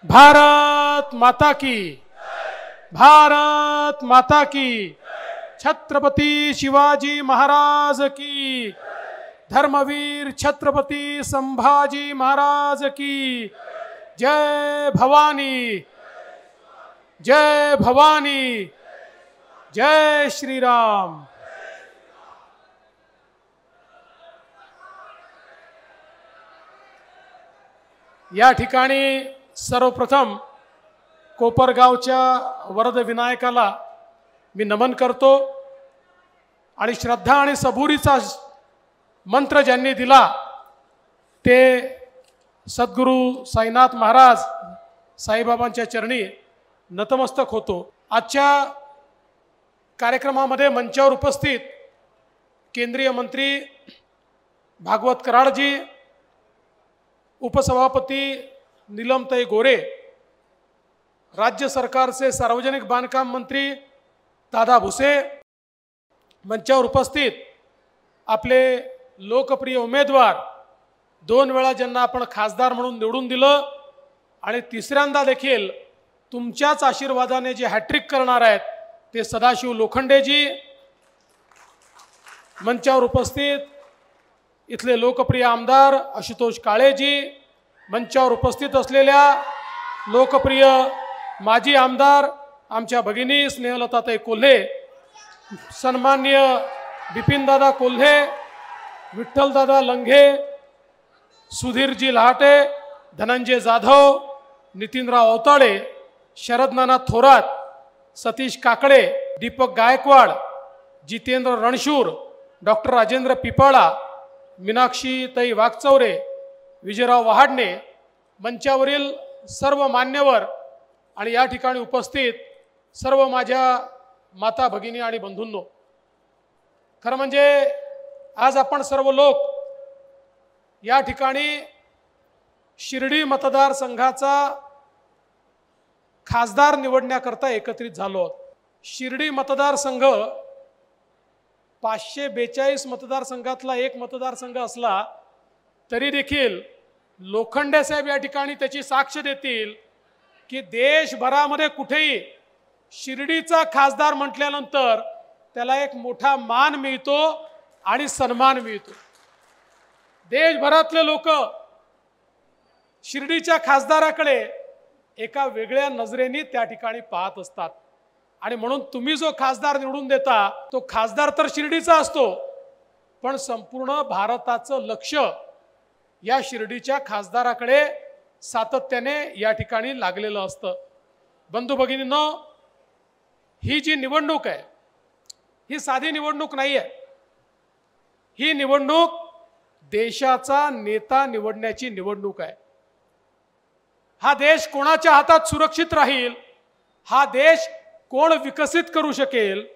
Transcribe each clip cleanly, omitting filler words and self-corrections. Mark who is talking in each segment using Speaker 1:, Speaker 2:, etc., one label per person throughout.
Speaker 1: भारत माता की, भारत माता की, छत्रपति शिवाजी महाराज की, धर्मवीर छत्रपति संभाजी महाराज की, जय भवानी, जय भवानी, जय श्री राम। या ठिकाणी सर्वप्रथम कोपरगावच्या वरद विनायकाला मी नमन करतो आणि श्रद्धा आणि सबुरीचा मंत्र ज्यांनी दिला ते सद्गुरू साईनाथ महाराज साईबाबांच्या चरणी नतमस्तक होतो। आजच्या कार्यक्रमामध्ये मंचावर उपस्थित केंद्रीय मंत्री भागवत कराडजी, उपसभापती नीलमताई गोरे, राज्य सरकारचे सार्वजनिक बांधकाम मंत्री दादा भुसे, मंचावर उपस्थित आपले लोकप्रिय उमेदवार, 2 वेळा ज्यांना आपण खासदार म्हणून निवडून दिलं आणि तिसऱ्यांदा देखील तुमच्याच आशीर्वादाने जे हॅट्रिक करणार आहेत ते सदाशिव लोखंडेजी, मंचावर उपस्थित इथले लोकप्रिय आमदार आशुतोष काळेजी, मंचावर उपस्थित असलेल्या लोकप्रिय माजी आमदार आमच्या भगिनी स्नेहलताताई कोल्हे, सन्माननीय बिपिनदादा कोल्हे, विठ्ठलदादा लंघे, सुधीरजी लहाटे, धनंजय जाधव, नितीनराव अवताडे, शरदनाना थोरात, सतीश काकडे, दीपक गायकवाड, जितेंद्र रणशूर, डॉक्टर राजेंद्र पिपाळा, मीनाक्षीताई वाघचौरे, विजयराव वहाडणे, मंचावरील सर्व मान्यवर आणि या ठिकाणी उपस्थित सर्व माझ्या माता भगिनी आणि बंधूंनो, खरं म्हणजे आज आपण सर्व लोक या ठिकाणी शिर्डी मतदारसंघाचा खासदार निवडण्याकरता एकत्रित झालो आहोत। शिर्डी मतदारसंघ 542 मतदारसंघातला एक मतदारसंघ असला तरी देखील लोखंडे साहेब या ठिकाणी त्याची साक्ष देतील की देशभरामध्ये कुठेही शिर्डीचा खासदार म्हटल्यानंतर त्याला एक मोठा मान मिळतो आणि सन्मान मिळतो। देशभरातले लोक शिर्डीच्या खासदाराकडे एका वेगळ्या नजरेने त्या ठिकाणी पाहत असतात आणि म्हणून तुम्ही जो खासदार निवडून देता तो खासदार तर शिर्डीचा असतो, पण संपूर्ण भारताचं लक्ष या शिर्डीच्या खासदाराकडे सातत्याने या ठिकाणी लागलेलं असतं। बंधू भगिनींनो, ही जी निवडणूक आहे ही साधी निवडणूक नाही आहे। ही निवडणूक देशाचा नेता निवडण्याची निवडणूक आहे। हा देश कोणाच्या हातात सुरक्षित राहील, हा देश कोण विकसित करू शकेल,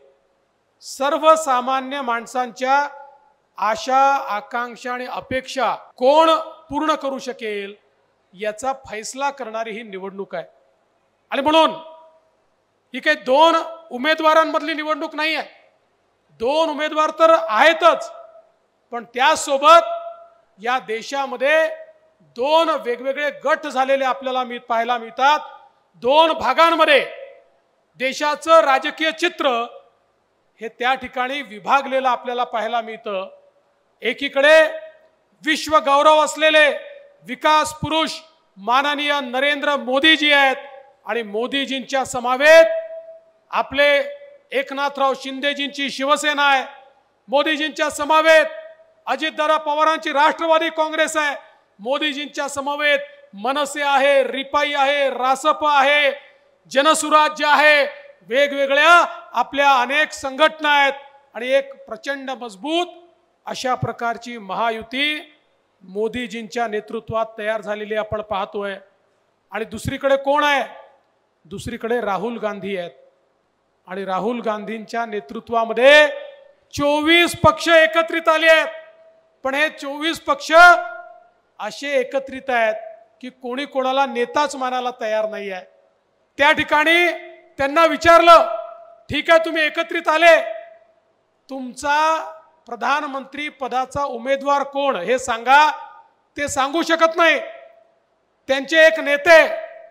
Speaker 1: सर्वसामान्य माणसांच्या आशा, आकांक्षा आणि अपेक्षा कोण पूर्ण करू शकेल याचा फैसला करणारी ही निवडणूक आहे। आणि म्हणून ही काही 2 उमेदवारांमधली निवडणूक नाही आहे। 2 उमेदवार तर आहेतच, पण त्यासोबत या देशामध्ये 2 वेगवेगळे गट झालेले आपल्याला पाहायला मिळतात। 2 भागांमध्ये देशाचं राजकीय चित्र हे त्या ठिकाणी विभागलेलं आपल्याला पाहायला मिळतं। एकीकडे विश्व गौरव असलेले विकास पुरुष माननीय नरेंद्र मोदीजी आहेत आणि मोदीजींच्या समवेत आपले एकनाथराव शिंदेजींची शिवसेना आहे, मोदीजींच्या समवेत अजितदादा पवारांची राष्ट्रवादी काँग्रेस आहे, मोदीजींच्या समवेत मनसे आहे, रिपाई आहे, रासप आहे, जनसुराज्य आहे, वेगवेगळ्या आपल्या अनेक संघटना आहेत आणि एक प्रचंड मजबूत अशा प्रकारची महायुती मोदीजींच्या नेतृत्वात तयार झालेली आपण पाहतोय। आणि दुसरीकडे कोण आहे? दुसरीकडे राहुल गांधी आहेत आणि राहुल गांधींच्या नेतृत्वामध्ये 24 पक्ष एकत्रित आले आहेत। पण हे 24 पक्ष असे एकत्रित आहेत की कोणी कोणाला नेताच मानायला तयार नाही आहे। त्या ठिकाणी त्यांना विचारलं, ठीक आहे तुम्ही एकत्रित आले, तुमचा प्रधानमंत्री पदाचा उमेदवार कोण हे सांगा। ते सांगू शकत नाही। त्यांचे एक नेते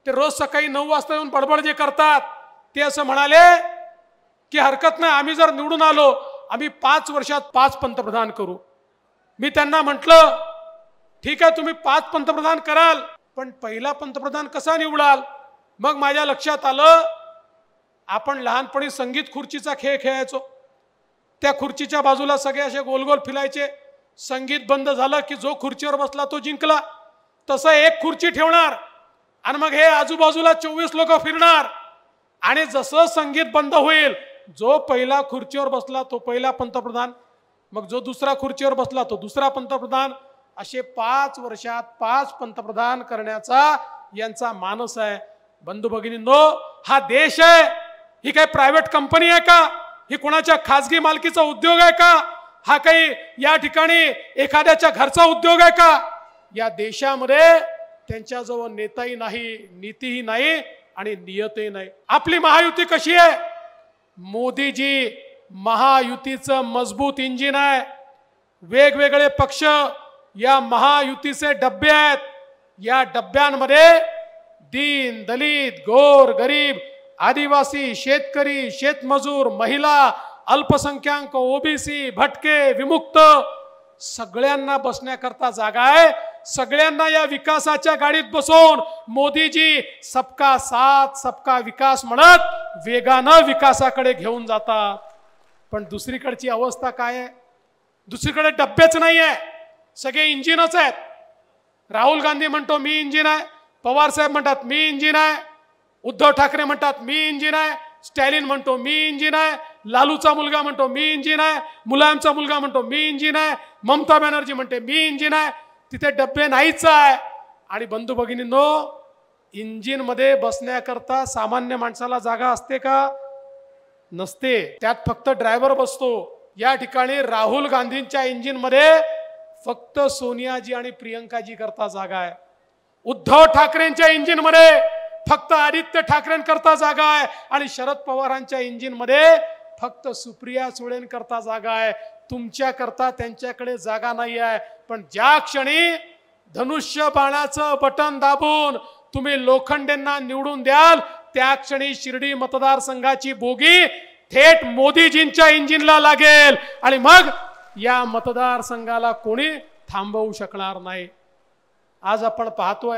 Speaker 1: ते रोज सकाळी 9 वाजता येऊन बडबड जे करतात ते असं म्हणाले की हरकत नाही, आम्ही जर निवडून आलो आम्ही 5 वर्षात 5 पंतप्रधान करू. मी त्यांना म्हटलं ठीक आहे, तुम्ही 5 पंतप्रधान कराल, पण पहिला पंतप्रधान कसा निवडाल? मग माझ्या लक्षात आलं, आपण लहानपणी संगीत खुर्चीचा खेळ खेळायचो. त्या खुर्चीच्या बाजूला सगळे असे गोल गोल फिरायचे. संगीत बंद झालं की जो खुर्चीवर बसला तो जिंकला. तसं एक खुर्ची ठेवणार आणि मग हे आजूबाजूला 24 लोक फिरणार आणि जसं संगीत बंद होईल, जो पहिला खुर्चीवर बसला तो पहिला पंतप्रधान, मग जो दुसरा खुर्चीवर बसला तो दुसरा पंतप्रधान. असे 5 वर्षात 5 पंतप्रधान करण्याचा यांचा मानस आहे. बंधू भगिनींनो, हा देश आहे, ही काही प्रायव्हेट कंपनी आहे का? ही कोणाच्या खासगी मालकीचा उद्योग आहे का? हा काही या ठिकाणी एखाद्याच्या घरचा उद्योग आहे का? या देशामध्ये त्यांच्याजवळ नेताही नाही, नीतीही नाही आणि नियतही नाही. आपली महायुती कशी आहे? मोदीजी महायुतीचं मजबूत इंजिन आहे. वेगवेगळे पक्ष या महायुतीचे डब्बे आहेत. या डब्यांमध्ये दीन दलित, गोर गरीब, आदिवासी, शेतकरी, शेतमजूर, महिला, अल्पसंख्याक, ओबीसी, भटके, विमुक्त सगळ्यांना बसण्याकरता जागा आहे. सगळ्यांना या विकासाच्या गाडीत बसवून मोदीजी सबका साथ सबका विकास म्हणत वेगानं विकासाकडे घेऊन जातात. पण दुसरीकडची अवस्था काय आहे? दुसरीकडे डब्बेच नाही आहे, सगळे इंजिनच आहेत. राहुल गांधी म्हणतो मी इंजिन आहे, पवार साहेब म्हणतात मी इंजिन आहे, उद्धव ठाकरे म्हणतात मी इंजिन आहे, स्टॅलिन म्हणतो मी इंजिन आहे, लालूचा मुलगा म्हणतो मी इंजिन आहे, मुलायमचा मुलगा म्हणतो मी इंजिन आहे, ममता बॅनर्जी म्हणते मी इंजिन आहे. तिथे डब्बे नाहीच आहे. आणि बंधू भगिनींनो, इंजिन मध्ये बसण्याकरता सामान्य माणसाला जागा असते का? नसते. त्यात फक्त ड्रायव्हर बसतो. या ठिकाणी राहुल गांधींच्या इंजिन मध्ये फक्त सोनियाजी आणि प्रियंकाजी करता जागा आहे. उद्धव ठाकरेंच्या इंजिन मध्ये फक्त आदित्य ठाकरेंकरता जागा आहे आणि शरद पवारांच्या इंजिन मध्ये फक्त सुप्रिया सुळेंकरता जागा आहे. तुमच्याकरता त्यांच्याकडे जागा नाही आहे. पण ज्या क्षणी धनुष्य बाणाचं बटन दाबून तुम्ही लोखंडेंना निवडून द्याल, त्या क्षणी शिर्डी मतदारसंघाची बोगी थेट मोदीजींच्या इंजिनला लागेल आणि मग या मतदारसंघाला कोणी थांबवू शकणार नाही. आज आपण पाहतोय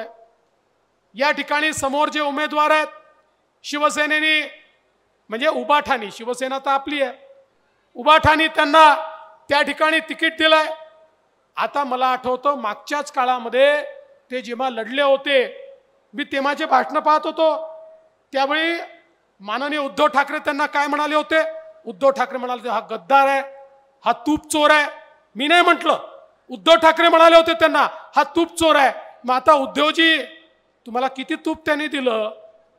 Speaker 1: या ठिकाणी समोर जे उमेदवार आहेत, शिवसेनेने म्हणजे उबाठानी, शिवसेना तर आपली आहे, उबाठानी त्यांना त्या ठिकाणी तिकीट दिलंय. आता मला आठवतं मागच्याच काळामध्ये ते जेव्हा लढले होते, मी तेव्हाचे भाषण पाहत होतो, त्यावेळी माननीय उद्धव ठाकरे त्यांना काय म्हणाले होते? उद्धव ठाकरे म्हणाले हा गद्दार आहे, हा तूप चोर आहे. मी नाही म्हटलं, उद्धव ठाकरे म्हणाले होते त्यांना हा तूप चोर आहे. मग आता उद्धवजी तुम्हाला किती तूप त्यांनी दिलं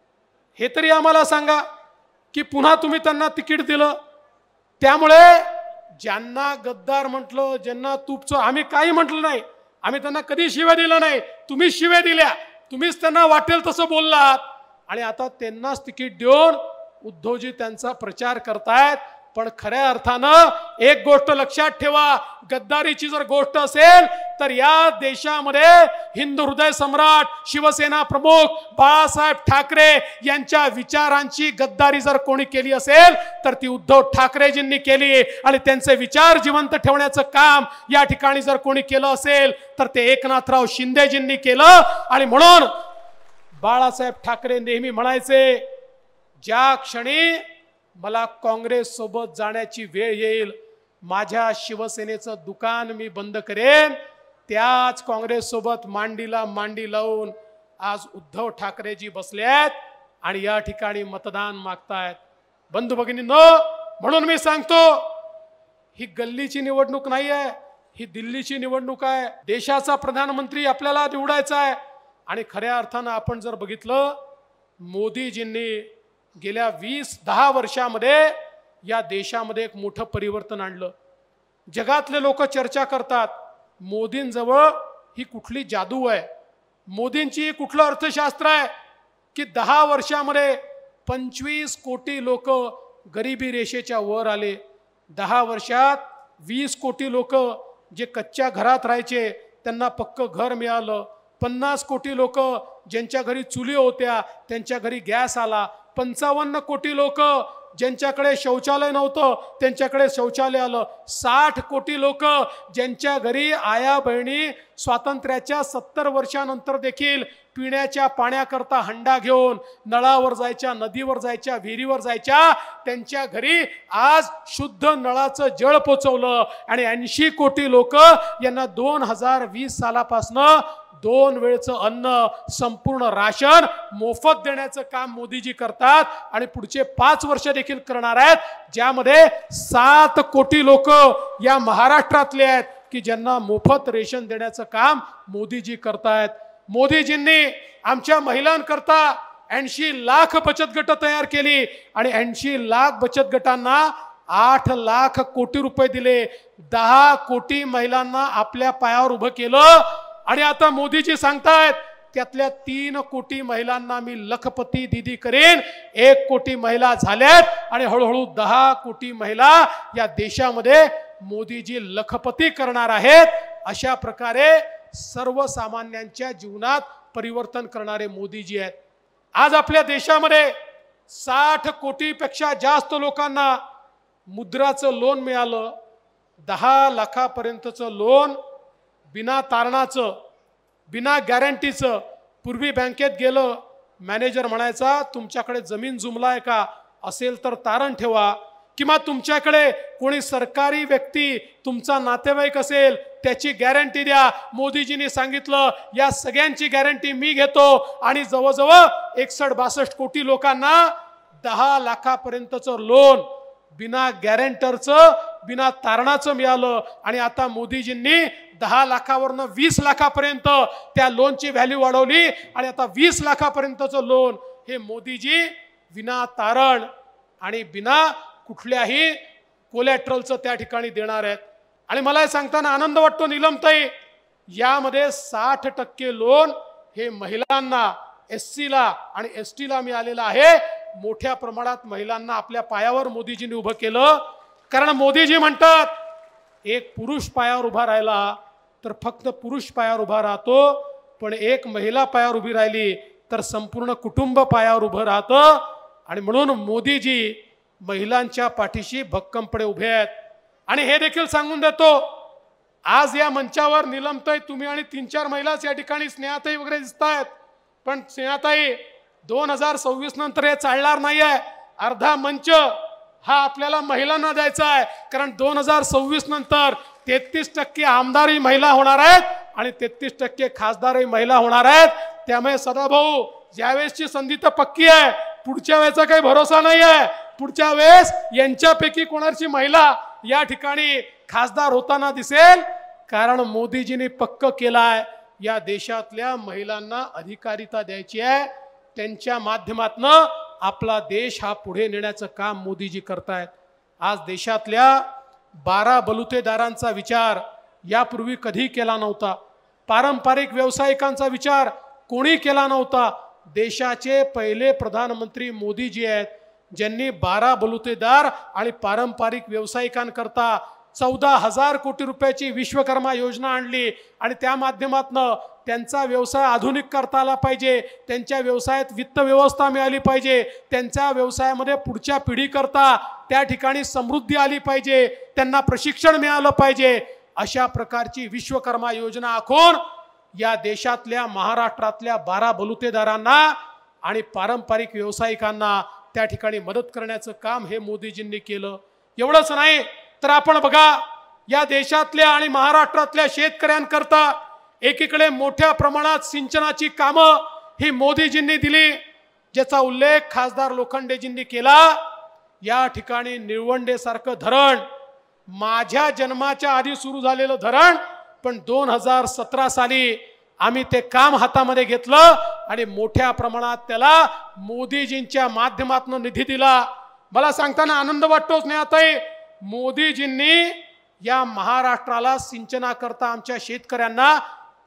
Speaker 1: हे तरी आम्हाला सांगा, की पुन्हा तुम्ही त्यांना तिकीट दिलं. त्यामुळे ज्यांना गद्दार म्हटलं, ज्यांना तूप चोर, आम्ही काही म्हटलं नाही, आम्ही त्यांना कधी शिव्या दिल्या नाही. तुम्हीच शिव्या दिल्या, तुम्हीच त्यांना वाटेल तसं बोललात आणि आता त्यांनाच तिकीट देऊन उद्धवजी त्यांचा प्रचार करतायत. पण खऱ्या अर्थानं एक गोष्ट लक्षात ठेवा, गद्दारीची जर गोष्ट असेल तर या देशामध्ये हिंदू हृदय सम्राट शिवसेना प्रमुख बाळासाहेब ठाकरे यांच्या विचारांची गद्दारी जर कोणी केली असेल तर ती उद्धव ठाकरेजींनी केली. आणि त्यांचे विचार जिवंत ठेवण्याचं काम या ठिकाणी जर कोणी केलं असेल तर ते एकनाथराव शिंदेजींनी केलं. आणि म्हणून बाळासाहेब ठाकरे नेहमी म्हणायचे, ज्या क्षणी मला काँग्रेस सोबत जाण्याची वेळ येईल, माझ्या शिवसेनेचं दुकान मी बंद करेन. त्याच काँग्रेस सोबत मांडीला मांडी लावून आज उद्धव ठाकरेजी बसले आहेत आणि या ठिकाणी मतदान मागतायत. बंधू भगिनींनो, म्हणून मी सांगतो, ही गल्लीची निवडणूक नाही आहे, ही दिल्लीची निवडणूक आहे. देशाचा प्रधानमंत्री आपल्याला निवडायचा आहे. आणि खऱ्या अर्थानं आपण जर बघितलं, मोदीजींनी गेल्या 10 वर्षामध्ये या देशामध्ये एक मोठं परिवर्तन आणलं. जगातले लोक चर्चा करतात, मोदींजवळ ही कुठली जादू आहे, मोदींची कुठलं अर्थशास्त्र आहे की 10 वर्षामध्ये 25 कोटी लोक गरिबी रेषेच्या वर आले. 10 वर्षात 20 कोटी लोक जे कच्च्या घरात राहायचे त्यांना पक्क घर मिळालं. 50 कोटी लोक ज्यांच्या घरी चुली होत्या त्यांच्या घरी गॅस आला, 55 कोटी लोक ज्यांच्याकडे शौचालय नव्हतं त्यांच्याकडे शौचालय आलं, 60 कोटी लोक ज्यांच्या घरी आया बहिणी स्वातंत्र्याच्या 70 वर्षानंतर देखील पिण्याच्या पाण्याकरता हंडा घेऊन नळावर जायच्या, नदीवर जायच्या, विहिरीवर जायच्या, त्यांच्या घरी आज शुद्ध नळाचं जळ पोचवलं. आणि 80 कोटी लोक यांना 2020 सालापासनं 2 वेळचं अन्न, संपूर्ण राशन मोफत देण्याचं काम मोदीजी करतात आणि पुढचे 5 वर्ष देखील करणार आहेत, ज्यामध्ये 7 कोटी लोक या महाराष्ट्रातले आहेत की ज्यांना मोफत रेशन देण्याचं काम मोदीजी करतायत. मोदीजींनी आमच्या महिलांकरता 80 लाख बचत गट तयार केली आणि 80 लाख बचत गटांना 8 लाख कोटी रुपये दिले. 10 कोटी महिलांना आपल्या पायावर उभं केलं आणि आता मोदीजी सांगतायत त्यातल्या 3 कोटी महिलांना मी लखपती दीदी करेन. 1 कोटी महिला झाल्यात आणि हळूहळू 10 कोटी महिला या देशामध्ये मोदीजी लखपती करणार आहेत. अशा प्रकारे सर्वसामान्यांच्या जीवनात परिवर्तन करणारे मोदीजी आहेत. आज आपल्या देशामध्ये 60 कोटीपेक्षा जास्त लोकांना मुद्राचं लोन मिळालं. 10 लाखापर्यंतचं लोन बिना तारणाचं, बिना गॅरंटीचं. पूर्वी बँकेत गेलं, मॅनेजर म्हणायचा तुमच्याकडे जमीन जुमलाय का, असेल तर तारण ठेवा, किंवा तुमच्याकडे कोणी सरकारी व्यक्ती तुमचा नातेवाईक असेल त्याची गॅरंटी द्या. मोदीजींनी सांगितलं या सगळ्यांची गॅरंटी मी घेतो आणि जवळजवळ 61-62 कोटी लोकांना 10 लाखापर्यंतचं लोन बिना गॅरंटरचं, बिना तारणाचं मिळालं. आणि आता मोदीजींनी 10 लाखावरनं 20 लाखापर्यंत त्या लोनची व्हॅल्यू वाढवली आणि आता 20 लाखापर्यंतचं लोन हे मोदीजी विना तारण आणि बिना कुठल्याही कोलॅटरलचं त्या ठिकाणी देणार आहेत. आणि मला हे सांगताना आनंद वाटतो नीलमताई, यामध्ये 60% लोन हे महिलांना, SC ला आणि ST ला मिळालेलं आहे. मोठ्या प्रमाणात महिलांना आपल्या पायावर मोदीजींनी उभं केलं. कारण मोदीजी म्हणतात एक पुरुष पायावर उभा राहिला तर फक्त पुरुष पायावर उभा राहतो, पण एक महिला पायावर उभी राहिली तर संपूर्ण कुटुंब पायावर उभं राहतं. आणि म्हणून मोदीजी महिलांच्या पाठीशी भक्कमपणे उभे आहेत. आणि हे देखील सांगून देतो, आज या मंचावर नीलमताई तुम्ही आणि 3-4 महिलाच या ठिकाणी, स्नेहाताई वगैरे दिसत आहेत, पण स्नेहाताई 2026 नंतर हे चालणार नाही आहे. अर्धा मंच हा आपल्याला महिलांना द्यायचा आहे, कारण 2026 नंतर 33% आमदारही महिला होणार आहेत आणि 33% खासदारही महिला होणार आहेत. त्यामुळे सदाभाऊ, ज्यावेळेसची संधी तर पक्की आहे, पुढच्या वेळेचा काही भरोसा नाही आहे. पुढच्या वेळेस यांच्यापैकी कोणाची महिला या ठिकाणी खासदार होताना दिसेल, कारण मोदीजींनी पक्क केलाय या देशातल्या महिलांना अधिकारिता द्यायची आहे. त्यांच्या माध्यमातून आपला देश हा पुढे नेण्याचं काम मोदीजी करतायत. आज देशातल्या 12 बलुतेदारांचा विचार यापूर्वी कधी केला नव्हता. पारंपरिक व्यावसायिकांचा विचार कोणी केला नव्हता. देशाचे पहिले प्रधानमंत्री मोदीजी आहेत, ज्यांनी 12 बलुतेदार आणि पारंपरिक व्यावसायिकांकरता 14,000 कोटी रुपयाची विश्वकर्मा योजना आणली. आणि त्या माध्यमातून त्यांचा व्यवसाय आधुनिक करता आला पाहिजे, त्यांच्या व्यवसायात वित्त व्यवस्था मिळाली पाहिजे, त्यांच्या व्यवसायामध्ये पुढच्या पिढीकरता त्या ठिकाणी समृद्धी आली पाहिजे, त्यांना प्रशिक्षण मिळालं पाहिजे. अशा प्रकारची विश्वकर्मा योजना आखून या देशातल्या, महाराष्ट्रातल्या 12 बलुतेदारांना आणि पारंपरिक व्यावसायिकांना त्या ठिकाणी मदत करण्याचं काम हे मोदीजींनी केलं. एवढंच नाही तर आपण बघा, या देशातल्या आणि महाराष्ट्रातल्या शेतकऱ्यांकरता एकीकडे मोठ्या प्रमाणात सिंचनाची कामं ही मोदीजींनी दिली, ज्याचा उल्लेख खासदार लोखंडेजींनी केला. या ठिकाणी निळवंडेसारखं धरण, माझ्या जन्माच्या आधी सुरू झालेलं धरण, पण 2017 साली आम्ही ते काम हातामध्ये घेतलं आणि मोठ्या प्रमाणात त्याला मोदीजींच्या माध्यमातून निधी दिला. मला सांगताना आनंद वाटतो स्नेहाताई, मोदीजींनी या महाराष्ट्राला सिंचनाकरता आमच्या शेतकऱ्यांना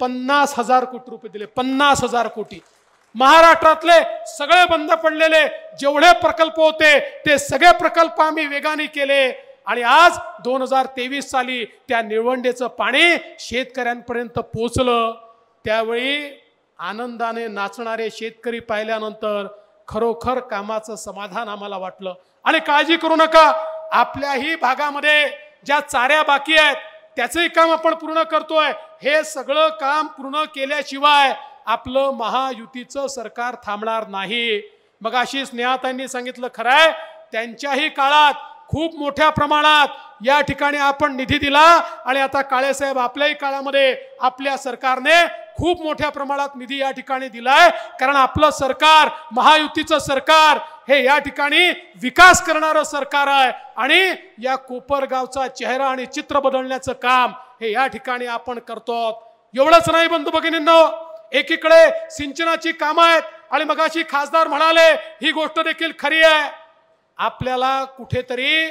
Speaker 1: 50,000 कोटी रुपये दिले. 50,000 कोटी. महाराष्ट्रातले सगळे बंद पडलेले जेवढे प्रकल्प होते ते सगळे प्रकल्प आम्ही वेगाने केले आणि आज 2023 साली त्या निळवंडेचं पाणी शेतकऱ्यांपर्यंत पोहोचलं. त्यावेळी आनंदाने नाचणारे शेतकरी पाहिल्यानंतर खरोखर कामाचं समाधान आम्हाला वाटलं। आणि काळजी करू नका, आपल्याही भागामध्ये ज्या चाऱ्या बाकी आहेत त्याचंही काम आपण पूर्ण करतोय। हे सगळं काम पूर्ण केल्याशिवाय आपलं महायुतीचं सरकार थांबणार नाही। मग अशी स्नेहाताईंनी सांगितलं, खरंय त्यांच्याही काळात खूप मोठ्या प्रमाणात या ठिकाणी आपण निधी दिला आणि आता काळेसाहेब आपल्याही काळामध्ये आपल्या सरकारने खूप मोठ्या प्रमाणात निधी या ठिकाणी दिलाय, कारण आपलं सरकार महायुतीचं सरकार हे या ठिकाणी विकास करणारं सरकार आहे आणि या कोपरगावचा चेहरा आणि चित्र बदलण्याचं काम हे या ठिकाणी आपण करतो। एवढंच नाही बंधू भगिनींनो, एकीकडे सिंचनाची कामं आहेत आणि मगाशी खासदार म्हणाले ही गोष्ट देखील खरी आहे, आपल्याला कुठेतरी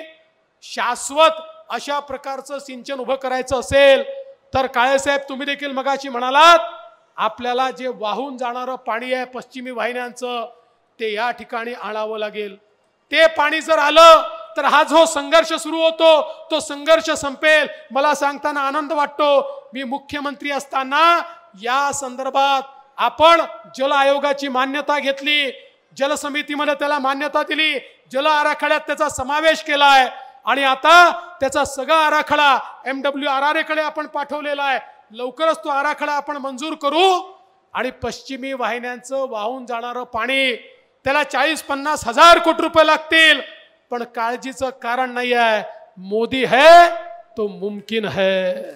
Speaker 1: शाश्वत अशा प्रकारचं सिंचन उभं करायचं असेल तर काळेसाहेब तुम्ही देखील मगाशी म्हणालात, आपल्याला जे वाहून जाणारं पाणी आहे पश्चिमी वाहिन्यांचं ते या ठिकाणी आणावं लागेल। ते पाणी जर आलं तर हा जो संघर्ष सुरू होतो तो संघर्ष संपेल। मला सांगताना आनंद वाटतो, मी मुख्यमंत्री असताना या संदर्भात आपण जल आयोगाची मान्यता घेतली, जल समितीमध्ये त्याला मान्यता दिली, जल आराखड्यात त्याचा समावेश केलाय आणि आता त्याचा सगळा आराखडा MWRRA कडे आपण पाठवलेला आहे। लवकरच तो आराखडा आपण मंजूर करू आणि पश्चिमी वाहिन्यांचं वाहून जाणारं पाणी त्याला 40-50 हजार कोटी रुपये लागतील, पण काळजीचं कारण नाही आहे। मोदी है तो मुमकिन है।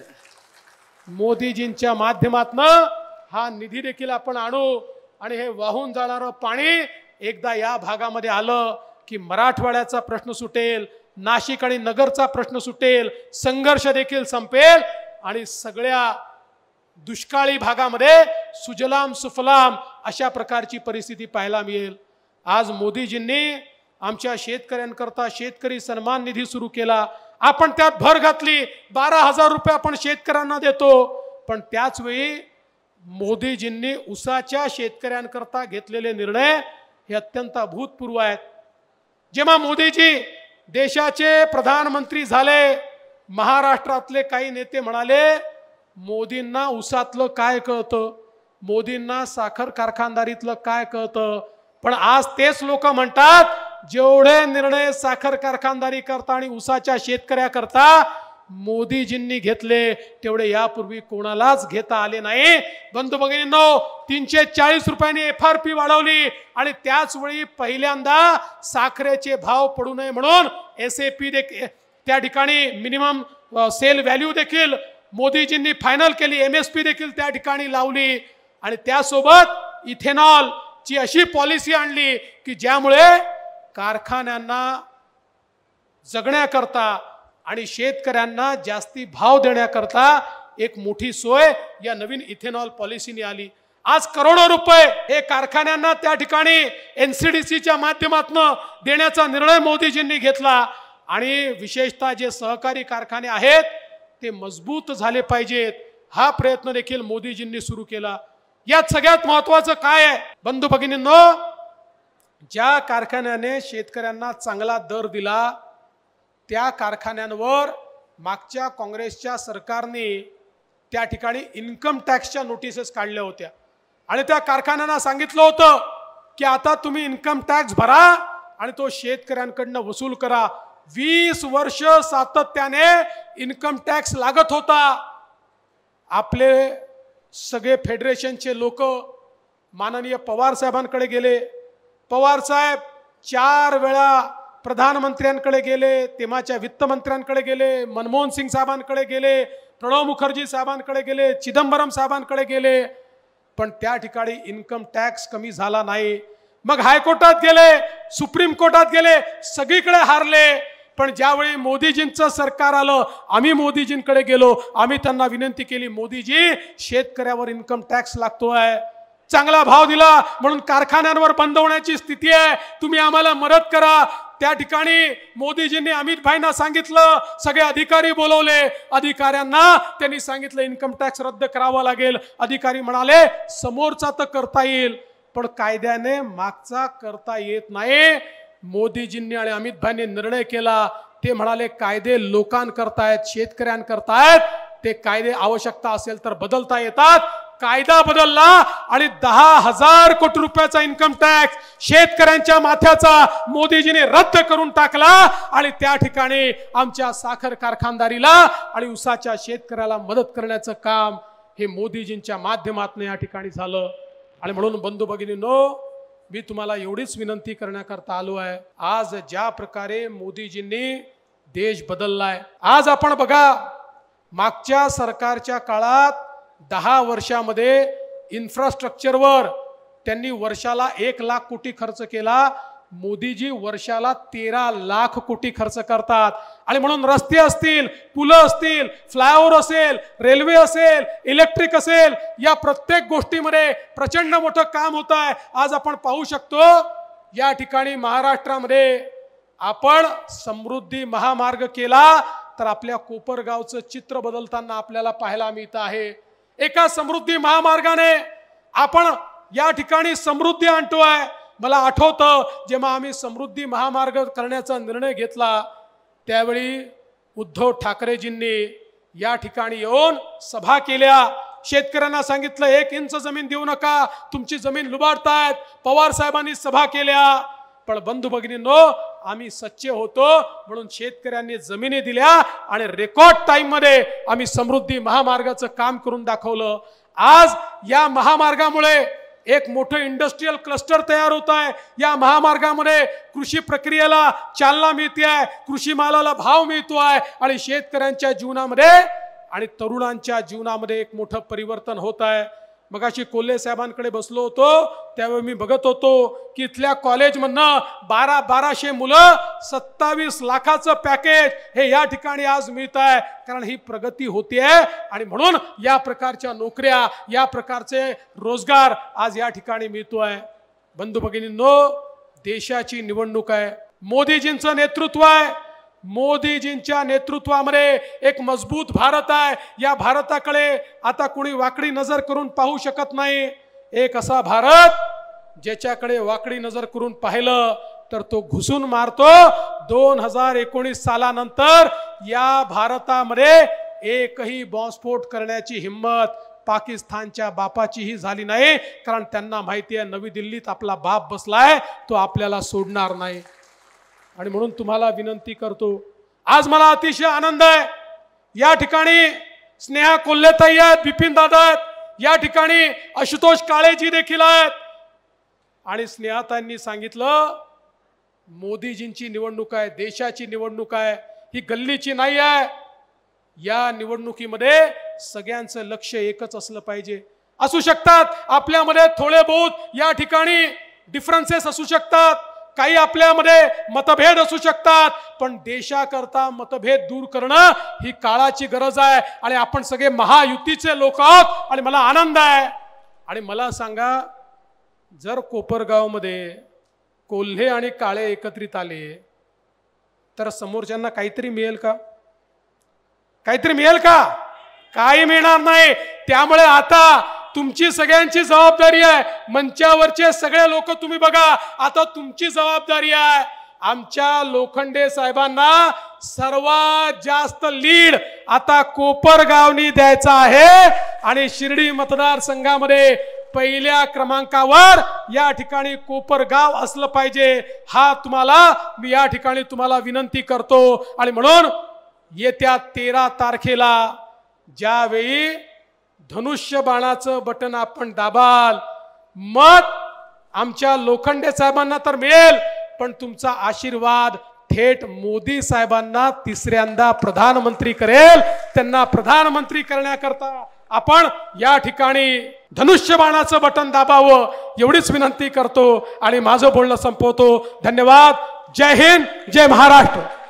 Speaker 1: मोदीजींच्या माध्यमातून हा निधी देखील आपण आणू आणि हे वाहून जाणारं पाणी एकदा या भागामध्ये आलं की मराठवाड्याचा प्रश्न सुटेल, नाशिक आणि नगरचा प्रश्न सुटेल, संघर्ष देखील संपेल आणि सगळ्या दुष्काळी भागामध्ये सुजलाम सुफलाम अशा प्रकारची परिस्थिती पाहायला मिळेल। आज मोदीजींनी आमच्या शेतकऱ्यांकरता शेतकरी सन्मान निधी सुरू केला, आपण त्यात भर घातली, 12,000 रुपये आपण शेतकऱ्यांना देतो, पण त्याच वेळी मोदीजींनी ऊसाच्या शेतकऱ्यांकरता घेतलेले निर्णय हे अत्यंत अभूतपूर्व आहेत। जेव्हा मोदीजी देशाचे प्रधानमंत्री झाले, महाराष्ट्रातले काही नेते म्हणाले मोदींना ऊसातलं काय कळतं, मोदींना साखर कारखानदारीतलं काय कळतं, पण आज तेच लोक म्हणतात जेवढे निर्णय साखर कारखानदारी करता आणि ऊसाच्या शेतकऱ्याकरता मोदीजींनी घेतले तेवढे यापूर्वी कोणालाच घेता आले नाही। बंधू भगिनींनो, 340 रुपयांनी FRP वाढवली आणि त्याच वेळी पहिल्यांदा साखरेचे भाव पडू नये म्हणून SAP देखील त्या ठिकाणी मिनिमम सेल व्हॅल्यू देखील मोदीजींनी फायनल केली, MSP देखील त्या ठिकाणी लावली आणि त्यासोबत इथेनॉल ची अशी पॉलिसी आणली की ज्यामुळे कारखान्यांना जगण्याकरता आणि शेतकऱ्यांना जास्ती भाव देण्याकरता एक मोठी सोय या नवीन इथेनॉल पॉलिसीने आली। आज करोडो रुपये हे कारखान्यांना त्या ठिकाणी NCDCच्या माध्यमातून देण्याचा निर्णय मोदीजींनी घेतला आणि विशेषतः जे सहकारी कारखाने आहेत ते मजबूत झाले पाहिजेत, हा प्रयत्न देखील मोदीजींनी सुरू केला। यात सगळ्यात महत्त्वाचं काय आहे बंधू भगिनींनो, ज्या कारखान्याने शेतकऱ्यांना चांगला दर दिला त्या कारखान्यांवर मागच्या काँग्रेसच्या सरकारने त्या ठिकाणी इन्कम टॅक्सच्या नोटिसेस काढल्या होत्या आणि त्या कारखान्यांना सांगितलं होतं की आता तुम्ही इन्कम टॅक्स भरा आणि तो शेतकऱ्यांकडनं वसूल करा। 20 वर्ष सातत्याने इन्कम टॅक्स लागत होता। आपले सगळे फेडरेशनचे लोक माननीय पवार साहेबांकडे गेले, पवार साहेब 4 वेळा प्रधानमंत्र्यांकडे गेले, तेव्हाच्या वित्तमंत्र्यांकडे गेले, मनमोहन सिंग साहेबांकडे गेले, प्रणव मुखर्जी साहेबांकडे गेले, चिदंबरम साहेबांकडे गेले, पण त्या ठिकाणी इन्कम टॅक्स कमी झाला नाही। मग हायकोर्टात गेले, सुप्रीम कोर्टात गेले, सगळीकडे हारले, पण ज्यावेळी मोदीजींचं सरकार आलं आम्ही मोदीजींकडे गेलो, आम्ही त्यांना विनंती केली मोदीजी शेतकऱ्यावर इन्कम टॅक्स लागतोय, चांगला भाव दिला म्हणून कारखान्यांवर बंद होण्याची स्थिती आहे, तुम्ही आम्हाला मदत करा। त्या ठिकाणी मोदीजींनी अमित भाईंना सांगितलं, सगळे अधिकारी बोलवले, अधिकाऱ्यांना त्यांनी सांगितलं इन्कम टॅक्स रद्द करावा लागेल। अधिकारी म्हणाले समोरचा तर करता येईल पण कायद्याने मागचा करता येत नाही। मोदीजींनी आणि अमित भाईंनी निर्णय केला, ते म्हणाले कायदे लोकांकरता आहेत, शेतकऱ्यांकरता आहेत, ते कायदे आवश्यकता असेल तर बदलता येतात। कायदा बदलला आणि 10,000 कोटी रुपयाचा इन्कम टॅक्स शेतकऱ्यांच्या माथ्याचा मोदीजीने रद्द करून टाकला आणि त्या ठिकाणी आमच्या साखर कारखानदारीला आणि उसाच्या शेतकऱ्याला मदत करण्याचं काम हे मोदीजींच्या माध्यमातून या ठिकाणी झालं। आणि म्हणून बंधू भगिनींनो, मी तुम्हाला एवढीच विनंती करण्याकरता आलो आहे, आज ज्या प्रकारे मोदीजींनी देश बदललाय, आज आपण बघा मागच्या सरकारच्या काळात 10 वर्षामध्ये इन्फ्रास्ट्रक्चरवर त्यांनी वर्षाला 1 लाख कोटी खर्च केला। मोदीजी वर्षाला 13 लाख कोटी खर्च करतात। आणि म्हणून रस्ते असतील, पुलं असतील, फ्लायओव्हर असेल, रेल्वे असेल, इलेक्ट्रिक असेल, या प्रत्येक गोष्टीमध्ये प्रचंड मोठं काम होत आहे। आज आपण पाहू शकतो या ठिकाणी महाराष्ट्रामध्ये आपण समृद्धी महामार्ग केला तर आपल्या कोपरगावचं चित्र बदलताना आपल्याला पाहायला मिळतं आहे। एका समृद्धी महामार्गाने आपण या ठिकाणी समृद्धी आणतोय। मला आठवतं जेव्हा आम्ही समृद्धी महामार्ग करण्याचा निर्णय घेतला त्यावेळी उद्धव ठाकरेजींनी या ठिकाणी येऊन सभा केल्या, शेतकऱ्यांना सांगितलं 1 इंच जमीन देऊ नका, तुमची जमीन लुबाडतायत। पवार साहेबांनी सभा केल्या, पण बंधू भगिनींनो आम्ही सच्चे होतो म्हणून शेतकऱ्यांनी जमिनी दिल्या आणि रेकॉर्ड टाइम मध्ये आम्ही समृद्धी महामार्गाचं काम करून दाखवलं। आज या महामार्गामुळे एक मोठं इंडस्ट्रियल क्लस्टर तयार होत आहे। या महामार्गामध्ये कृषी प्रक्रियेला चालना मिळते आहे, कृषी मालाला भाव मिळतो आहे आणि शेतकऱ्यांच्या जीवनामध्ये आणि तरुणांच्या जीवनामध्ये एक मोठं परिवर्तन होत आहे। मगाशी कोल्हे साहेबांकडे बसलो होतो त्यावेळी मी बघत होतो की इथल्या कॉलेजमधनं 1200 मुलं 27 लाखाचं पॅकेज हे या ठिकाणी आज मिळत आहे, कारण ही प्रगती होते आहे। आणि म्हणून या प्रकारच्या नोकऱ्या, या प्रकारचे रोजगार आज या ठिकाणी मिळतोय। बंधू भगिनींनो, देशाची निवडणूक आहे, मोदीजींचं नेतृत्व आहे, मोदीजींच्या नेतृत्वामध्ये एक मजबूत भारत आहे। या भारताकडे आता कोणी वाकडी नजर करून पाहू शकत नाही। एक असा भारत ज्याच्याकडे वाकडी नजर करून पाहिलं तर तो घुसून मारतो। 2019 सालानंतर या भारतामध्ये एकही बॉम्बस्फोट करण्याची हिम्मत पाकिस्तानच्या बापाचीही झाली नाही, कारण त्यांना माहिती आहे नवी दिल्लीत आपला बाप बसलाय, तो आपल्याला सोडणार नाही। आणि म्हणून तुम्हाला विनंती करतो, आज मला अतिशय आनंद आहे, या ठिकाणी स्नेहा कोल्हेताई आहेत, बिपिन दादा आहेत, या ठिकाणी आशुतोष काळेजी देखील आहेत। आणि स्नेहाताईंनी सांगितलं मोदीजींची निवडणूक आहे, देशाची निवडणूक आहे, ही गल्लीची नाही आहे। या निवडणुकीमध्ये सगळ्यांचं लक्ष एकच असलं पाहिजे। असू शकतात आपल्यामध्ये थोडे बहुत या ठिकाणी डिफरन्सेस असू शकतात, काही आपल्यामध्ये मतभेद असू शकतात, पण देशाकरता मतभेद दूर करणं ही काळाची गरज आहे। आणि आपण सगळे महायुतीचे लोक आहोत आणि मला आनंद आहे। आणि मला सांगा, जर कोपरगावमध्ये कोल्हे आणि काळे एकत्रित आले तर समोरच्यांना काहीतरी मिळेल का? काहीतरी मिळेल का? काही मिळणार नाही। त्यामुळे आता तुमची सगळ्यांची जबाबदारी आहे, मंचावरचे सगळे लोक तुम्ही बघा, आता तुमची जबाबदारी आहे आमच्या लोखंडे साहेबांना सर्वात जास्त लीड आता कोपरगावनी द्यायचा आहे। आणि शिर्डी मतदारसंघामध्ये पहिल्या क्रमांकावर या ठिकाणी कोपरगाव असलं पाहिजे, हा मी या ठिकाणी तुम्हाला विनंती करतो। आणि म्हणून येत्या 13 तारखेला ज्यावेळी धनुष्य बाणाचं बटन आपण दाबाल, मत आमच्या लोखंडे साहेबांना तर मिळेल, पण तुमचा आशीर्वाद थेट मोदी साहेबांना तिसऱ्यांदा प्रधानमंत्री करेल। त्यांना प्रधानमंत्री करण्याकरता आपण या ठिकाणी धनुष्य बाणाचं बटन दाबावं एवढीच विनंती करतो आणि माझं बोलणं संपवतो। धन्यवाद। जय हिंद, जय महाराष्ट्र।